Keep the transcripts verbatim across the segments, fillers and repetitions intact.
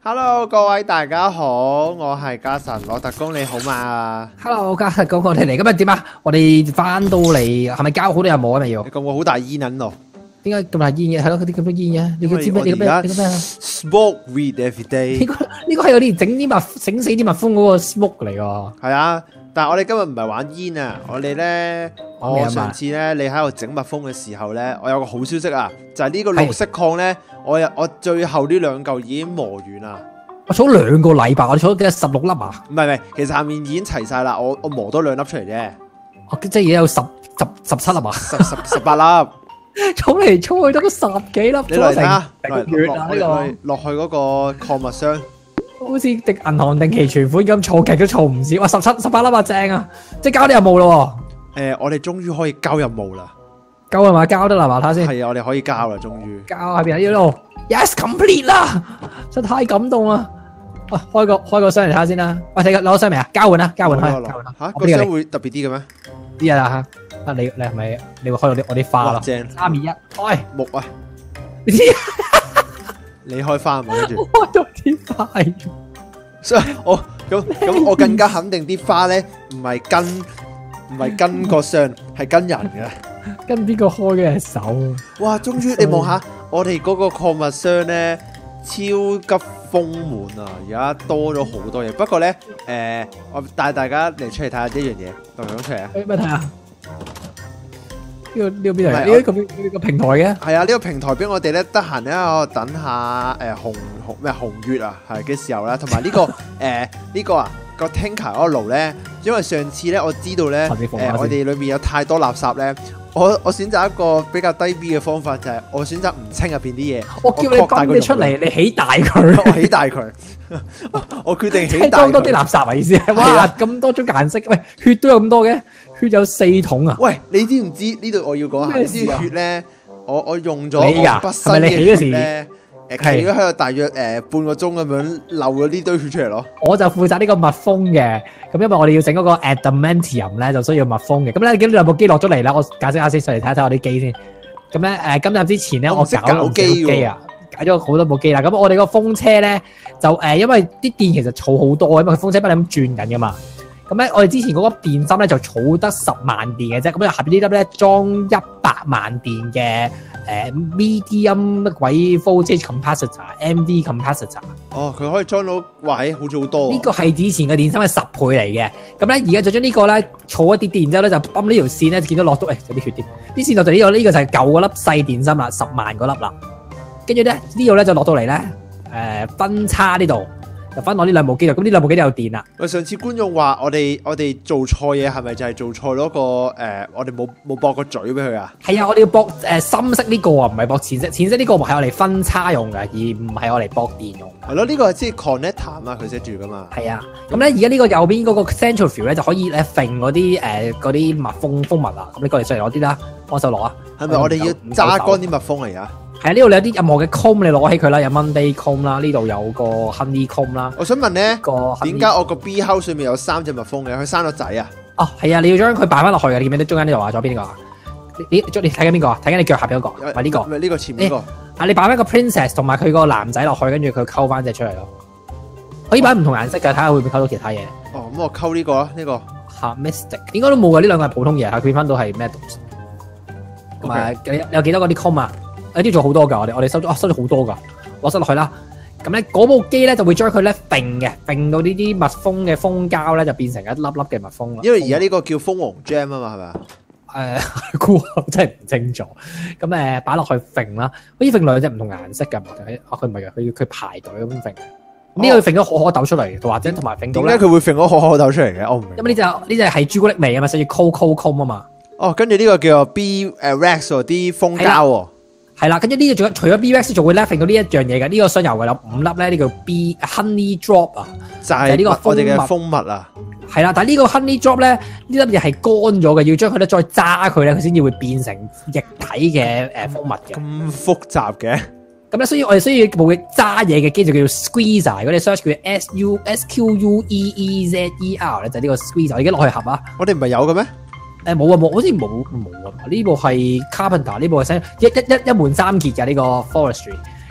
Hello， 各位大家好，我係家臣羅特公，你好嘛 ？Hello， 家臣公，我哋嚟今日點啊？我哋翻到嚟係咪交好多任務啊？咪要？ 你咁個好大煙喺度， 點解咁大煙嘅？係咯，嗰啲咁多煙嘅。你個知咩？你個咩？你個咩啊 ？Smoke weed every day。 呢個呢個係嗰啲整啲蜜整死啲蜜蜂嗰個 smoke 嚟㗎。 係啊，但係我哋今日唔係玩煙啊，我哋咧，我上次咧，你喺度整蜜蜂嘅時候咧，我有個好消息啊，就係呢個綠色礦咧，我我最後呢兩嚿已經磨完啦。 我儲兩個禮拜，我儲咗幾多十六粒啊？ 唔係唔係，其實下面已經齊晒啦，我我磨多兩粒出嚟啫。 我即係而家有十十十七粒啊， 十十十八粒， 儲嚟儲去都十幾粒， 你嚟睇下， 落去落去嗰個礦物箱， 好似定銀行定期存款咁，儲極都儲唔少。哇，十七十八粒啊，正啊！即係交啲任務咯。 誒，我哋終於可以交任務啦。 交係嘛？交得啦嘛？睇下先。 係啊，我哋可以交啦，終於。 交喺邊啊？呢度 ，yes complete 啦，真係太感動啦！啊，開個開個箱嚟睇下先啦。喂，睇個攞箱未啊？交換啦，交換開。 吓，個箱會特別啲嘅咩？ 啲啊吓，啊你你係咪你會開到啲我啲花咯？ 正。 三二一，開木啊！ 你知你開花嘛？跟住開到啲花。 所以我咁咁，我更加肯定啲花咧，唔係跟唔係跟個箱，係跟人嘅。 跟邊個開嘅手？ 哇！終於你望下，我哋嗰個礦物箱咧，超級豐滿啊！而家多咗好多嘢。不過咧，誒，我帶大家嚟出嚟睇下呢樣嘢，攞唔攞出嚟啊？ 咩睇下？呢個呢個邊度？呢個呢個平台嘅？ 係啊，呢個平台俾我哋咧，得閒咧喺度等下誒紅紅咩紅月啊，係嘅時候啦，同埋呢個誒呢個啊個 Tinker 嗰個爐咧，因為上次咧我知道咧誒我哋裏面有太多垃圾咧。我我選擇一個比較低 B 嘅方法，就係我選擇唔清入邊啲嘢。 我叫你泵你出嚟，你起大佢。 我起大佢。我決定起大佢。 裝多啲垃圾啊！意思係哇，咁多種顏色，喂，血都有咁多嘅，血有四桶啊！ 喂，你知唔知呢度我要講下？呢啲血咧，我我用咗你㗎，係咪你起嗰時咧？ 誒，企咗喺度大約誒半個鐘咁樣漏咗呢堆血出嚟咯。 我就負責呢個蜜蜂嘅，咁因為我哋要整嗰個 adamantium 咧，就需要蜜蜂嘅。咁咧，見到兩部機落咗嚟啦，我解釋下先，上嚟睇一睇我啲機先。咁咧，誒，今日之前咧，我搞咗機機啊，搞咗好多部機啦。咁我哋個風車咧，就誒，因為啲電其實儲好多，因為佢風車不斷咁轉緊噶嘛。咁咧，我哋之前嗰個電芯咧就儲得十萬電嘅啫。咁咧，下邊呢粒咧裝一百萬電嘅。誒 medium 鬼 voltage capacitor，M V capacitor。 哦，佢可以裝到，哇，係好似好多。 呢個係以前嘅電芯係十倍嚟嘅。咁咧，而家就將呢個咧儲一啲電之後咧，就泵呢條線咧，見到落到誒有啲血啲。啲線落到呢個，呢個就係舊嗰粒細電芯啦，十萬嗰粒啦。跟住咧呢度咧就落到嚟咧，誒分叉呢度。就分落呢兩部機度，咁呢兩部機都有電啦。喂， 上次觀眾話我哋我哋做錯嘢，係咪就係做錯咗個誒、呃？我哋冇冇駁個嘴俾佢啊？ 係啊，我哋要駁誒深色呢個啊，唔係駁淺色。淺色呢個係我嚟分叉用嘅，而唔係我嚟駁電用。 係咯，呢個係即係 connector 啊嘛，佢寫住噶嘛。 係啊，咁咧而家呢個右邊嗰個 centrifuge 咧就可以咧揈嗰啲誒嗰啲蜜蜂蜂蜜啊。咁你過嚟上嚟攞啲啦，幫手攞啊。係咪我哋要揸乾啲蜜蜂嚟啊？係啊，呢度有啲任何嘅 comb 你攞起佢啦，有 Monday comb 啦，呢度有個 honey comb 啦。 我想問咧，點解我個 B house 上面有三隻蜜蜂嘅？佢生咗仔啊？哦， 係啊，你要將佢擺翻落去嘅。你見唔見到中間呢度啊？左邊呢個啊？你你睇緊邊個啊？睇緊你腳下邊嗰個？唔係呢個。 咪呢個前面呢個。 啊，你擺翻個 princess 同埋佢個男仔落去，跟住佢溝翻隻出嚟咯。可以擺唔同顏色嘅，睇下會唔會溝到其他嘢。 哦，咁我溝呢個啦，呢個。 嚇 Mystic 應該都冇嘅，呢兩個係普通嘢，係變翻到係咩？同埋有有幾多嗰啲 comb 啊？有啲做好多噶，我哋我哋收咗，啊收咗好多噶，攞晒落去啦。咁咧嗰部機咧就會將佢咧揈嘅，揈到呢啲蜜蜂嘅蜂膠咧就變成一粒粒嘅蜜蜂啦。 因為而家呢個叫蜂王 jam 啊嘛，係咪啊？ 誒，估真係唔清楚。咁誒擺落去揈啦，好似揈兩隻唔同顏色㗎。啊，佢唔係嘅，佢要佢排隊咁揈。呢個揈咗可可豆出嚟，或者同埋揈到咧。 點解佢會揈咗可可豆出嚟嘅？我唔明。 因為呢隻呢隻係朱古力味啊嘛，所以 Coco Comb 啊嘛。哦， 跟住呢個叫做 B 誒 Rex 喎，啲蜂膠喎。係啦，跟住呢個仲有除咗 B Rex 仲會 level 到呢一樣嘢嘅，呢個箱油嘅有五粒咧，呢個 B Honey Drop 啊， 就係呢個我哋嘅蜂蜜啊。係啦， 但係呢個 Honey Drop 咧，呢粒嘢係乾咗嘅，要將佢咧再揸佢咧，佢先至會變成液體嘅誒蜂蜜嘅。 咁複雜嘅。 咁咧，所以我哋需要部嘅揸嘢嘅機就叫做 Squeezer，如果你 search 叫 S U S Q U E E Z E R 咧，就係呢個 Squeezer。我而家落去盒啊。 我哋唔係有嘅咩？ 誒冇啊冇，好似冇冇啊！呢部係 Carpenter，呢部係一一一一門三傑嘅呢個 Forestry。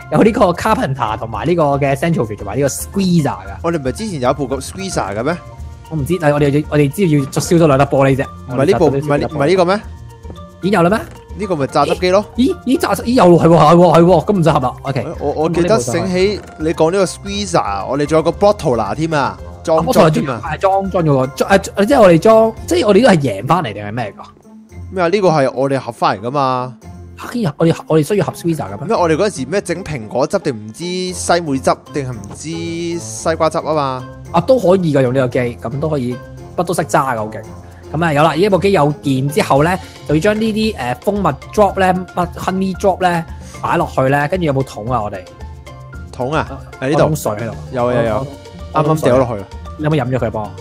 有呢個 Carpenter 同埋呢個嘅 Central 同埋呢個 Squeezer 㗎。 我哋唔係之前有一部個 Squeezer 嘅咩？ 我唔知，但係我哋我哋知要燒咗兩粒玻璃啫。 唔係呢部，唔係唔係呢個咩？ 已經有啦咩？ 呢個咪榨汁機咯？ 咦咦榨汁咦有係喎係喎係喎，咁唔使合啦。OK， 我我記得醒起你講呢個 Squeezer，我哋仲有個 Bottler 添啊，裝裝添啊， 係裝裝咗個裝誒，即係我哋裝，即係我哋都係贏翻嚟定係咩㗎？ 咩啊？呢個係我哋合翻嚟㗎嘛？ 我哋我哋需要合 Squeezer 㗎咩？ 咩？我哋嗰陣時咩整蘋果汁定唔知西梅汁定係唔知西瓜汁啊嘛？ 啊都可以㗎，用呢個機咁都可以，乜都識揸㗎，好勁。咁啊有啦，呢部機有電之後咧，就要將呢啲誒蜂蜜 drop 咧、乜 honey drop 咧擺落去咧，跟住有冇桶啊？我哋桶啊？喺呢度水喺度， 有有有，啱啱掉落去啦。 你有冇飲咗佢幫我？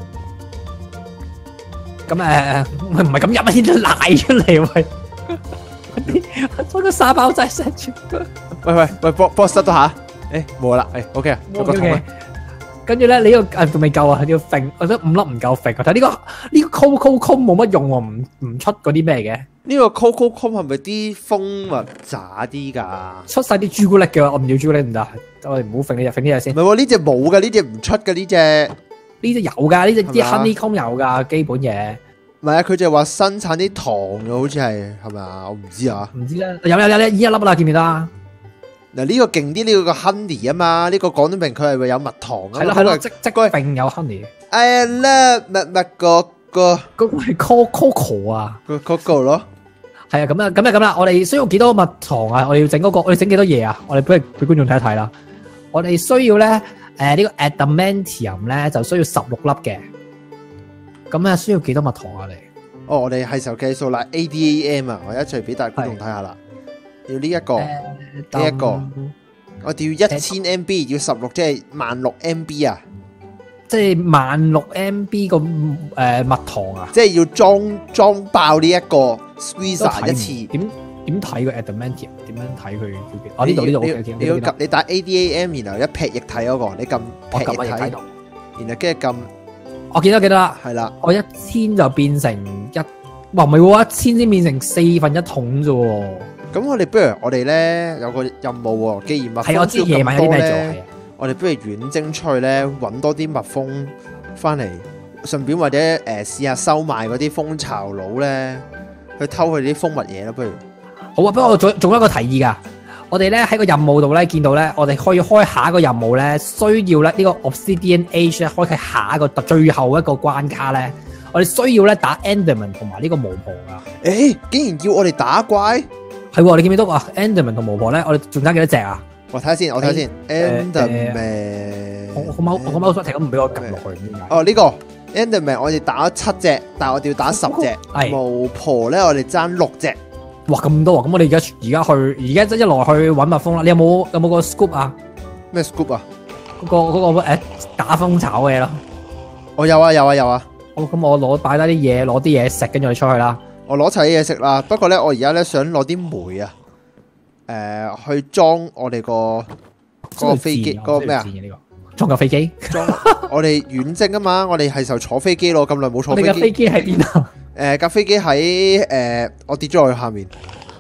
咁誒唔係咁飲啊，先瀨出嚟喂！嗰個沙包仔 set 住。 喂喂喂，幫幫我塞多下。誒冇啦，誒 OK 啊，有個桶啊。 跟住咧，你呢個誒仲未夠啊，要揈，我覺得五粒唔夠揈。睇呢個呢個 Coco Comb 冇乜用喎，唔唔出嗰啲咩嘅？ 呢個 Coco Comb 係咪啲蜂蜜渣啲㗎？ 出晒啲朱古力嘅，我唔要朱古力唔得，我哋唔好揈呢隻，揈呢隻先。 唔係喎，呢隻冇㗎，呢隻唔出㗎，呢隻呢隻有㗎，呢隻啲 Honey Comb 有㗎，基本嘢。 唔係啊，佢就話生產啲糖嘅，好似係係咪啊？我唔知啊。 唔知咧，有有有有一粒啦，見唔見得啊？ 嗱呢個勁啲，呢個個 honey 啊嘛，呢個講得明佢係會有蜜糖啊。 係咯係咯，即即並有 honey。 I love 蜜蜜個個嗰個係 Coco 啊， 個 Coco 咯。 係啊，咁啊咁啊咁啦，我哋需要幾多蜜糖啊？我哋要整嗰個，我哋整幾多嘢啊？我哋俾俾觀眾睇一睇啦。我哋需要咧，誒呢個 adamantium 咧就需要十六粒嘅。咁啊，需要幾多蜜糖啊？你？ 哦，我哋係時候計數啦 ，A D A M 啊，我一齊俾大觀眾睇下啦。要呢一個，呢一個，我哋要一千 M B，要十六，即係萬六 M B 啊！即係萬六 M B 個誒蜜糖啊！ 即係要裝裝爆呢一個 Squeezer 一次。點點睇個 adamantium？點樣睇佢？哦呢度呢度， 你要撳你打 A D A M， 然後一劈液體嗰個，你撳劈液體，然後跟住撳。我記得記得啦， 係啦， 我一千就變成一，哇唔係喎，一千先變成四分一桶啫喎。 咁我哋不如我哋咧有個任務喎，既然蜜蜂係我知夜晚有啲咩做，係我哋不如遠征出去咧，揾多啲蜜蜂翻嚟，順便或者誒試下收買嗰啲蜂巢佬咧，去偷佢啲蜂蜜嘢咯，不如。 好啊，不過我仲仲有一個提議㗎。我哋咧喺個任務度咧見到咧，我哋可以開下一個任務咧，需要咧呢個 Obsidian Age 咧開啟下一個最後一個關卡咧，我哋需要咧打 Enderman 同埋呢個巫婆噶。 誒，竟然叫我哋打怪？ 係喎，你見唔見到啊 ？Enderman 同巫婆咧，我哋仲爭幾多隻啊？ 我睇下先，我睇下先。Enderman， 我我貓我個貓叔停咁唔俾我撳落去，點解？ 哦，呢個 Enderman 我哋打咗七隻，但係我哋要打十隻。巫婆咧，我哋爭六隻。 哇咁多啊！咁我哋而家而家去而家即係一來去搵蜜蜂啦。你有冇有冇個 scoop 啊？ 咩 scoop 啊？ 嗰個嗰個誒打蜂巢嘅嘢咯。 我有啊有啊有啊。 好，咁我攞擺低啲嘢，攞啲嘢食，跟住我哋出去啦。 我攞齊啲嘢食啦。不過咧，我而家咧想攞啲煤啊，誒去裝我哋個嗰個飛機嗰個咩啊？ 裝架飛機。 裝我哋遠征啊嘛！我哋係時候坐飛機咯，咁耐冇坐飛機。 我哋架飛機喺邊啊？ 誒架飛機喺誒我跌咗落去下面。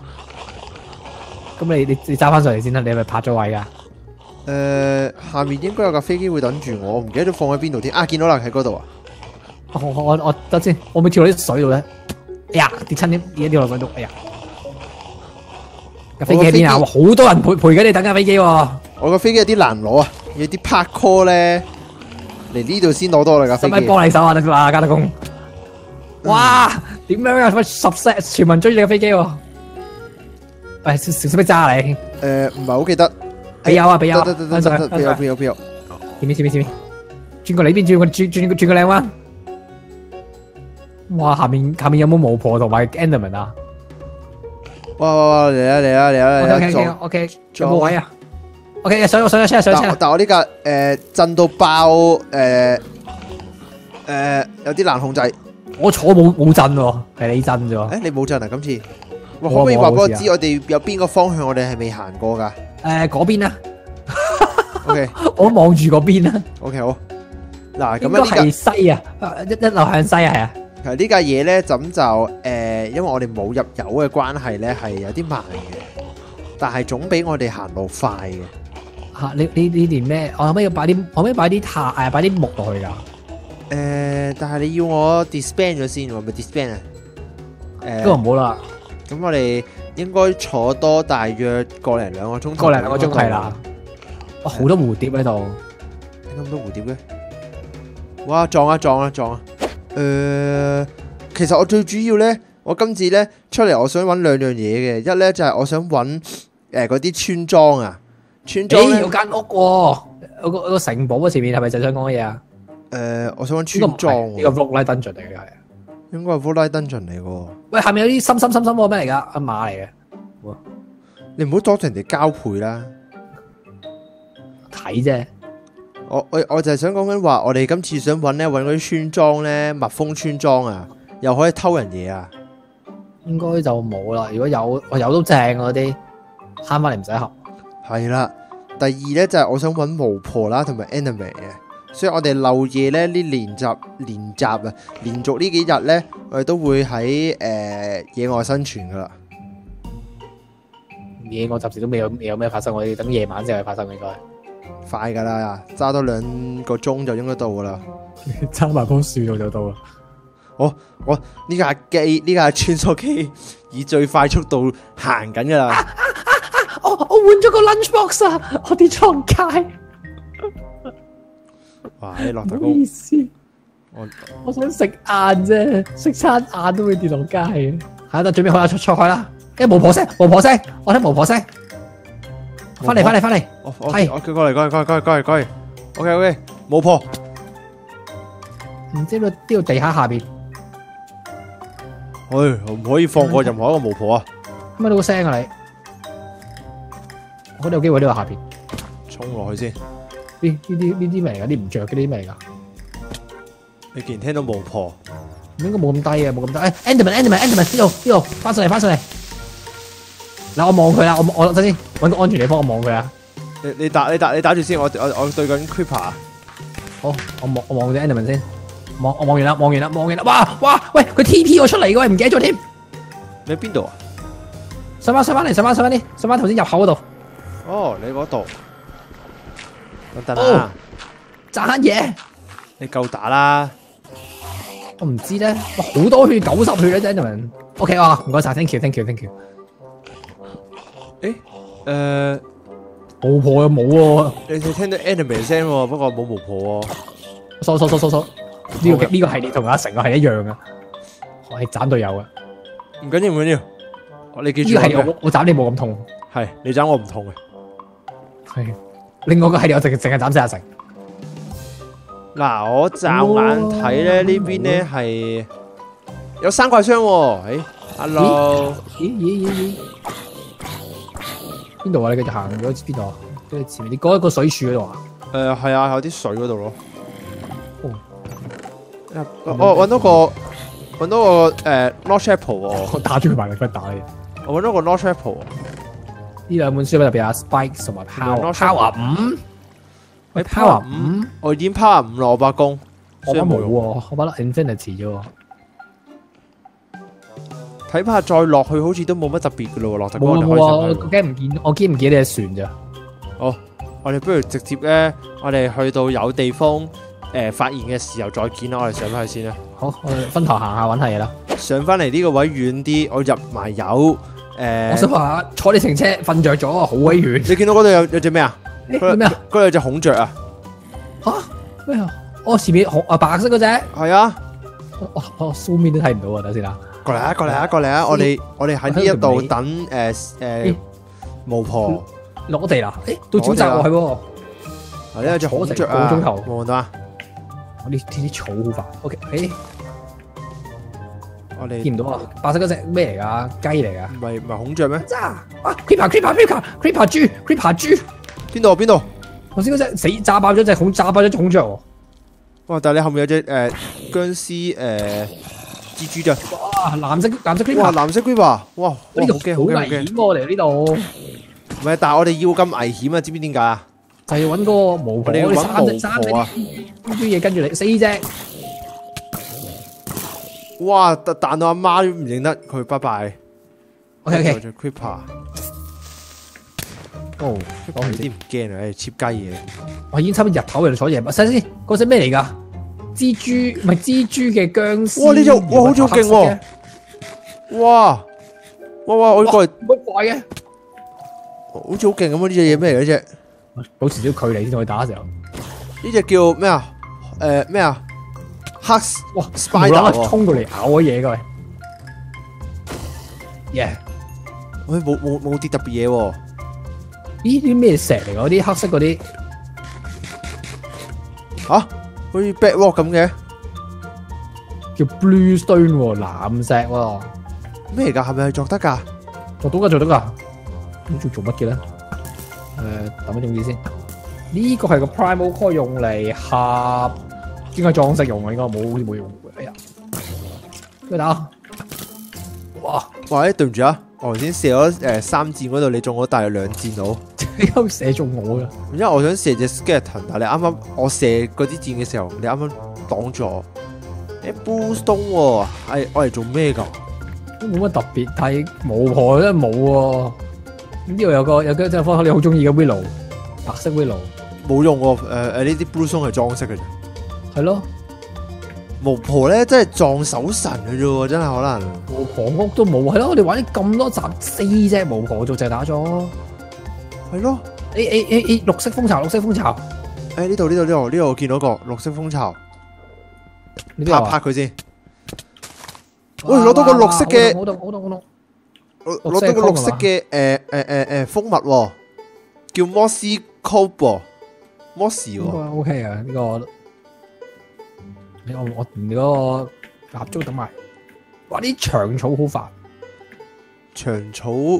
咁你你你揸翻上嚟先啦，你係咪拍咗位噶？ 誒下面應該有架飛機會等住我，我唔記得咗放喺邊度添。啊見到啦，喺嗰度啊！ 我我我得先，我咪跳落啲水度咧。哎呀跌親啲嘢掉落水度，哎呀！架飛機喺邊啊？好多人陪陪緊你等架飛機喎。我個飛機有啲難攞啊，要啲 parkour 咧嚟呢度先攞到啦架飛機。 使唔使幫你手啊？得啦，加特工。哇！點樣啊？十 set 全民追住架飛機喎！喂，小小心啲揸你。誒， 唔係好記得。 俾有啊，俾有。 得得得得得，俾有俾有俾有。 前面前面前面，轉過嚟呢邊，轉個轉轉轉個靚彎。哇！下面下面有冇巫婆同埋 Enderman 啊？ 哇哇哇！嚟啊嚟啊嚟啊嚟啊！ OK OK OK，有冇位啊 ？OK， 上上車上車。 但我呢架誒震到爆誒誒有啲難控制。 我坐冇冇震喎，係你震啫喎。 誒，你冇震啊？今次，可唔可以話俾我知，我哋有邊個方向我哋係未行過噶？ 誒，嗰邊啊。 O K， 我望住嗰邊啊。 O K，好。嗱，咁應該係西啊，一一路向西啊，係啊。 其實呢架嘢咧，咁就誒，因為我哋冇入油嘅關係咧，係有啲慢嘅。 但係總比我哋行路快嘅。 嚇！你你你連咩？我可唔可以擺啲？可唔可以擺啲塔誒？擺啲木落去㗎？ 誒，但係你要我 disband 咗先喎，咪 disband 啊？誒， 咁就唔好啦。 咁我哋應該坐多大約個零兩個鐘頭。 個零兩個鐘係啦。哇！好多蝴蝶喺度。 點咁多蝴蝶嘅？哇！撞啊撞啊撞啊！誒，其實我最主要咧，我今次咧出嚟，我想揾兩樣嘢嘅。一咧就係我想揾誒嗰啲村莊啊，村莊咧有間屋喎，有個有個城堡啊，前面係咪就想講嘢啊？ 誒，我想揾村莊。 呢個 Roguelike Dungeon 嚟嘅係。 應該係 Roguelike Dungeon 嚟嘅。喂， 下面有啲深深深深嗰個咩嚟㗎？阿馬嚟嘅。 你唔好阻住人哋交配啦。 睇啫。 我我我就係想講緊話，我哋今次想揾咧揾嗰啲村莊咧，蜜蜂村莊啊，又可以偷人嘢啊。 應該就冇啦。如果有，我有都正嗰啲，慳翻嚟唔使合。 係啦。第二咧就係、是、我想揾巫婆啦，同埋 enemy 嘅。所以我哋漏夜咧，呢練習練習啊，連續呢幾日咧，我哋都會喺誒、呃、野外生存噶啦。 野外暫時都未有未有咩發生，我哋等夜晚先係發生應該。 快噶啦，揸多兩個鐘就應該到噶啦。 揸埋棵樹度就到啦。 我我呢架機呢架穿梭機以最快速度行緊噶啦。 啊啊啊、我我換咗個 lunch box 啊！我跌咗街。 哇！你落大唔好意思， 我我想食晏啫，食餐晏都會跌落街嘅。係啦，準備好啦，出出去啦！誒，巫婆聲，巫婆聲，我聽巫婆聲。翻嚟，翻嚟，翻嚟。 係，我叫過嚟，過嚟，過嚟，過嚟，過嚟，過嚟。OK OK，巫婆。 唔知呢度地下下邊。 唉，唔可以放過任何一個巫婆啊！ 乜到個聲啊你？我覺得有機會呢個下邊。 衝落去先。 呢呢啲呢啲咩嚟噶？啲唔着嘅呢啲咩嚟噶？ 你既然聽到巫婆， 應該冇咁低啊，冇咁低。誒 ，Enderman，Enderman，Enderman，呢度呢度，翻上嚟，翻上嚟。嗱，我望佢啦，我我等先，搵個安全地方，我望佢啊。 你你打你打你打住先，我我我對緊 Creeper。 好，我望我望隻 Enderman 先。望我望完啦，望完啦，望完啦。哇哇，喂，佢 T P 我出嚟嘅，喂，唔記得咗添。 你喺邊度啊？ 上翻上翻嚟，上翻上翻啲，上翻頭先入口嗰度。 哦，你嗰度。等等啊！ 賺嘢， 你夠打啦！ 我唔知咧，好多血，九十血咧，Enderman。O K 啊，唔該晒 ，thank you，thank you，thank you。 誒，誒， 巫婆又冇喎。 你哋聽到 enemy 聲喎，不過冇巫婆喎。 收收收收收，呢個呢個系列同阿成個係一樣嘅，我係斬隊友嘅。 唔緊要唔緊要，你記住。 呢個系列我我斬你冇咁痛。 係，你斬我唔痛嘅。 係。另外個系列我淨淨係斬死阿成。 嗱，我驟眼睇咧呢邊咧係有三怪箱喎。誒 ，hello。 咦咦咦咦？邊度啊？你繼續行咗邊度啊？即係前面你嗰一個水柱嗰度啊？ 誒，係啊，有啲水嗰度咯。 哦。 我搵到個搵到個誒 North Chapel 喎。 我打咗佢埋力不打你。 我搵到個 North Chapel。 呢兩本書入邊有 Spikes 同埋 Power Power 五，喂 Power 五， 我已經 Power 五咯，我把弓， 我把冇喎，我把 Infinity 啫喎。 睇怕再落去好似都冇乜特別噶咯喎，落特冇冇啊！我驚唔見，我驚唔見你隻船咋？ 好，我哋不如直接咧，我哋去到有地方誒發現嘅時候再見啦，我哋上翻去先啦。 好，我哋分頭行下揾下嘢啦。 上翻嚟呢個位遠啲，我入埋油。誒， 我想話坐你程車瞓着咗啊，好鬼遠。 你見到嗰度有有隻咩啊？ 咩啊？ 嗰度有隻孔雀啊！ 吓咩啊？哦，前面紅啊白色嗰隻。係啊。 我我蘇面都睇唔到啊！等先啦。 過嚟啊！過嚟啊！過嚟啊！我哋我哋喺呢一度等誒誒巫婆落地啦。誒，到沼澤喎，係喎。 係呢有隻孔雀啊！ 個鐘頭望到啊！ 我呢啲草好煩。O K，誒。 我哋見唔到啊！白色嗰隻咩嚟噶？雞嚟噶？ 唔係唔係孔雀咩？ 啊 ！Creeper Creeper Creeper Creeper 豬 Creeper 豬， 邊度邊度？ 頭先嗰隻死炸爆咗隻孔，炸爆咗隻孔雀喎！ 哇！但係你後面有隻誒殭屍誒蜘蛛咋？ 哇！藍色藍色 Creeper， 哇！藍色 Creeper，哇！ 呢個好驚好危險喎嚟呢度。 唔係，但係我哋要咁危險啊？知唔知點解啊？ 就係揾嗰個巫婆， 我哋要揾巫三婆啊！ 呢啲嘢跟住你，四隻。 哇！彈到阿媽都唔認得佢，拜拜。 OK OK。 Creeper。 哦，講完先。 有啲唔驚啊，誒，切雞嘢。 我已經差唔多日頭喺度坐夜，睇先，嗰隻咩嚟㗎？蜘蛛唔係蜘蛛嘅僵屍。 哇！呢隻哇好似好勁喎！哇！哇哇！我過嚟乜怪嘅？ 好似好勁咁啊！呢隻嘢咩嚟嘅啫？ 保持少距離先同佢打嘅時候。 呢隻叫咩啊？誒咩啊？黑哇 spider 喎， 衝到嚟咬我嘢㗎！耶！ 喂，冇冇冇啲特別嘢喎？ 咦？啲咩石嚟㗎？啲黑色嗰啲吓？好似 bedrock 咁嘅？ 叫 blue stone 喎，藍石喎。 咩嚟㗎？係咪作得㗎？ 做到㗎，做到㗎。咁做做乜嘅咧？誒，等一種意先。呢個係個 primal core 用嚟合，應該裝飾用嘅，應該冇好似冇用嘅。哎呀，咩打？哇！ 哇！誒，對唔住啊，我頭先射咗誒三箭嗰度，你中咗大約兩箭到。 點解會射中我㗎？ 因為我想射隻 skeleton，但係你啱啱我射嗰支箭嘅時候，你啱啱擋住我。誒 bluestone 喎，係我嚟做咩㗎？ 都冇乜特別，但係巫婆真係冇喎。呢度有個有個即係方你好中意嘅 willow，白色 willow。 冇用喎，誒誒呢啲 bluestone 係裝飾嘅啫。 係咯， 巫婆咧真係撞手神嘅啫喎，真係可能。 巫婆屋都冇，係咯，我哋玩咗咁多集，四隻巫婆做就打咗。 係咯， 誒誒誒誒，綠色蜂巢，綠色蜂巢。 誒呢度呢度呢度呢度我見到個綠色蜂巢，拍拍佢先。喂，攞到個綠色嘅， 好凍好凍好凍。 攞攞到個綠色嘅誒誒誒誒蜂蜜喎，叫 mossy cope 喎，mossy 喎。 O K 啊，呢個你我我連嗰個蠟燭等埋。哇！啲長草好煩。 長草誒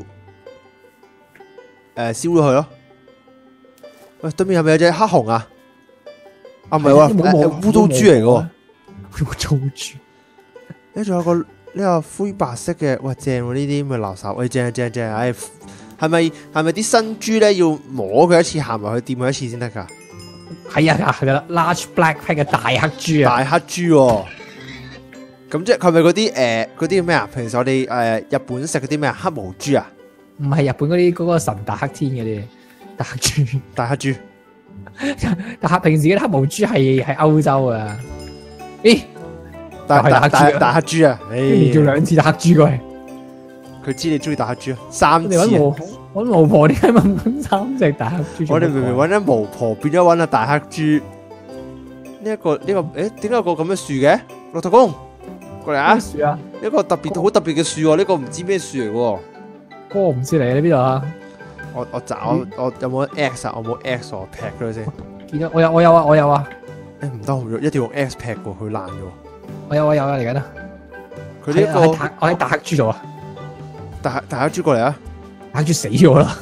燒咗佢咯。喂，對面係咪有隻黑熊啊？啊唔係喎，誒烏糟豬嚟嘅喎。 烏糟豬。 呢仲有個呢個灰白色嘅，哇正喎！呢啲咁嘅垃圾，喂正啊正啊正啊！唉，係咪係咪啲新豬咧要摸佢一次，行埋去掂佢一次先得㗎？ 係啊，係啦 ，large black pig 嘅大黑豬啊！ 大黑豬喎，咁即係佢咪嗰啲誒嗰啲咩啊？平時我哋誒日本食嗰啲咩啊？黑毛豬啊？ 唔係日本嗰啲嗰個神大黑天嗰啲大黑豬， 大黑豬。 但係平時嗰啲黑毛豬係係歐洲啊？咦？ 大大大大黑豬啊！ 你叫兩次大黑豬過嚟， 佢知你中意大黑豬啊！三次。 你揾巫揾巫婆點解問三隻大黑豬？ 我哋明明揾緊巫婆，變咗揾阿大黑豬。呢一個呢個誒點解有個咁嘅樹嘅？駱駝公過嚟啊！ 樹啊！ 一個特別好特別嘅樹喎，呢個唔知咩樹嚟嘅喎。 哥唔知你喺邊度啊？ 我我找我我有冇 X 啊？我冇 X 我劈咗佢先。 見到我有我有啊我有啊！ 誒唔得，一定要用 X 劈過佢爛嘅喎。 我有我有啊嚟緊啊！ 佢呢個我喺大黑豬度啊！ 大大黑豬過嚟啊！ 大黑豬死咗啦！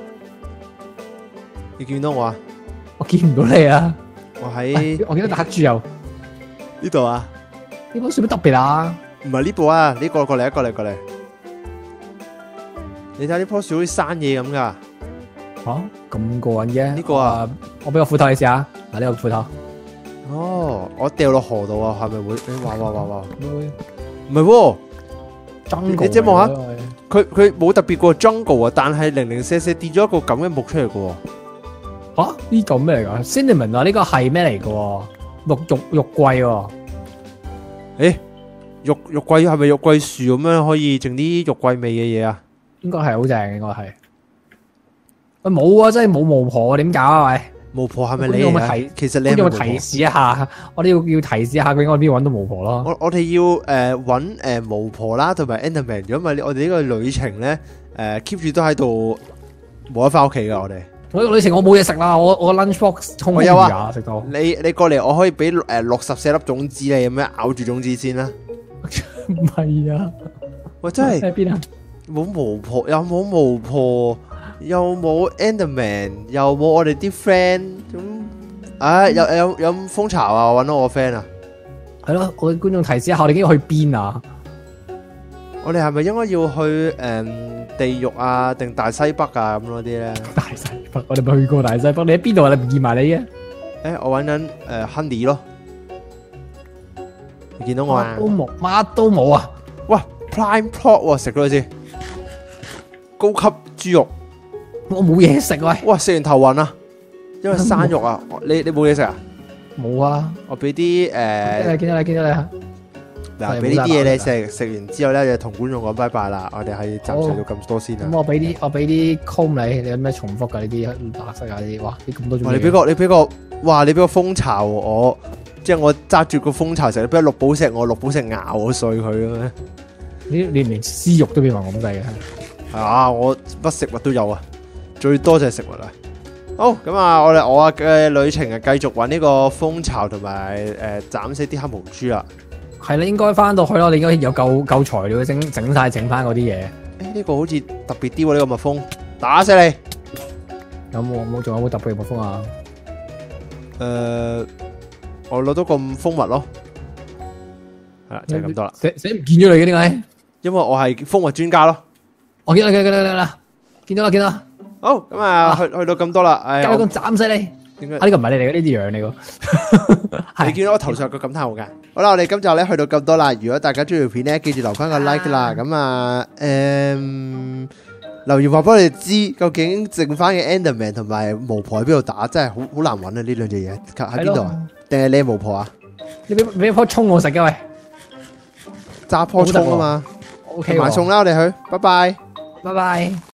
你見到我啊？ 我見唔到你啊！ 我喺我見到大黑豬有呢度啊！ 呢棵樹乜特別啊？ 唔係呢部啊，呢個過嚟，過嚟過嚟。你睇呢棵樹好似生嘢咁噶。 吓咁過癮嘅？ 呢個啊， 我俾個斧頭你試下。嗱，呢個斧頭。 哦，我掉落河度啊，係咪會？誒，哇哇哇哇！唔係喎， jungle。 你即係望下，佢佢冇特別過 jungle 啊，但係零零舍舍跌咗一個咁嘅木出嚟嘅喎。 吓？呢個咩嚟噶 ？cinnamon 啊，呢個係咩嚟嘅？肉肉肉桂喎。 誒，肉肉桂係咪肉桂樹咁樣可以整啲肉桂味嘅嘢啊？ 應該係好正，應該係。喂，冇啊，真係冇巫婆，點搞啊？喂！ 巫婆係咪你嚟啊？其實你有冇提示一下？我哋要要提示一下佢應該邊度揾到巫婆咯。 我我哋要誒揾誒巫婆啦，同埋 Enderman。如果唔係我哋呢個旅程咧誒 keep 住都喺度冇得翻屋企噶，我哋。我呢個旅程我冇嘢食啦，我我 lunch box 空空㗎，食到。 你你過嚟，我可以俾誒六十四粒種子你，咁樣咬住種子先啦。 唔係啊！ 喂，真係喺邊啊？ 冇巫婆，又冇巫婆。又冇 Enderman，又冇我哋啲 friend，咁，唉，有有有蜂巢啊！我揾到我 friend 啊， 係咯，我哋觀眾提示一下，我哋應該去邊啊？ 我哋係咪應該要去誒地獄啊，定大西北啊咁嗰啲咧？ 大西北，我哋咪去過大西北，你喺邊度啊？你唔見埋你嘅？ 誒，我揾緊誒 Honey 咯，你見到我啊？ 都冇，乜都冇啊！ 哇 ，Prime Pork 喎，食咗佢先，高級豬肉。 我冇嘢食喂。 哇！食完頭暈啊，因為生肉啊。你你冇嘢食啊？ 冇啊。 我俾啲誒， 見到你見到你嚇。 嗱，俾呢啲嘢你食，食完之後咧就同觀眾講拜拜啦。我哋係暫時到咁多先啦。 咁我俾啲我俾啲 comb 你，你有咩重複㗎？呢啲白色啊啲，哇！啲咁多種。 哇！你俾個你俾個，哇！你俾個蜂巢我，即係我揸住個蜂巢食，你俾個綠寶石我，綠寶石咬我碎佢嘅咩？ 你你連絲肉都變埋咁滯嘅。 係啊，我乜食物都有啊，最多就係食物啦。好，咁啊，我哋我嘅旅程啊，繼續揾呢個蜂巢同埋誒斬死啲黑毛豬啦。 係啦，應該翻到去咯，我哋應該有夠夠材料整整晒整翻嗰啲嘢。 誒，呢個好似特別啲喎，呢個蜜蜂打死你。 有冇冇仲有冇特別嘅蜜蜂啊？ 誒，我攞到個蜂蜜咯。係啦，就係咁多啦。 死死唔見咗你嘅點解？因為我係蜂蜜專家咯。 我見到見到見到啦，見到啦見到啦。 好，咁啊，去去到咁多啦。誒， 交咁斬死你。點解？啊，呢個唔係你嚟嘅，呢啲樣嚟嘅。 你見到我頭上個感嘆號㗎。好啦，我哋今集咧去到咁多啦。如果大家中意條片咧，記住留翻個 like 啦。咁啊，誒，留言話俾我哋知，究竟剩翻嘅 Enderman 同埋巫婆喺邊度打？真係好好難揾啊！呢兩隻嘢喺邊度啊？定係你係巫婆啊？ 你俾俾棵葱我食嘅喂， 揸棵葱啊嘛。O K，買餸啦，我哋去，拜拜， 拜拜。